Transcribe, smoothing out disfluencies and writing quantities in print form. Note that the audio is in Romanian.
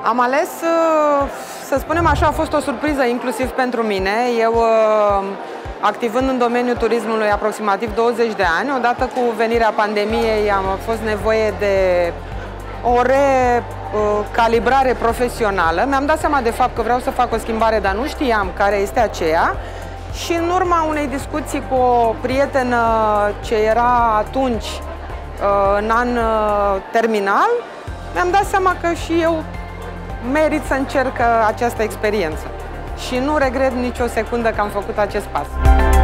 Am ales, să spunem așa, a fost o surpriză inclusiv pentru mine. Eu, activând în domeniul turismului aproximativ 20 de ani, odată cu venirea pandemiei am fost nevoie de o recalibrare profesională. Mi-am dat seama de fapt că vreau să fac o schimbare, dar nu știam care este aceea. Și în urma unei discuții cu o prietenă ce era atunci în an terminal, mi-am dat seama că și eu merit să încerc această experiență. Și nu regret nicio secundă că am făcut acest pas.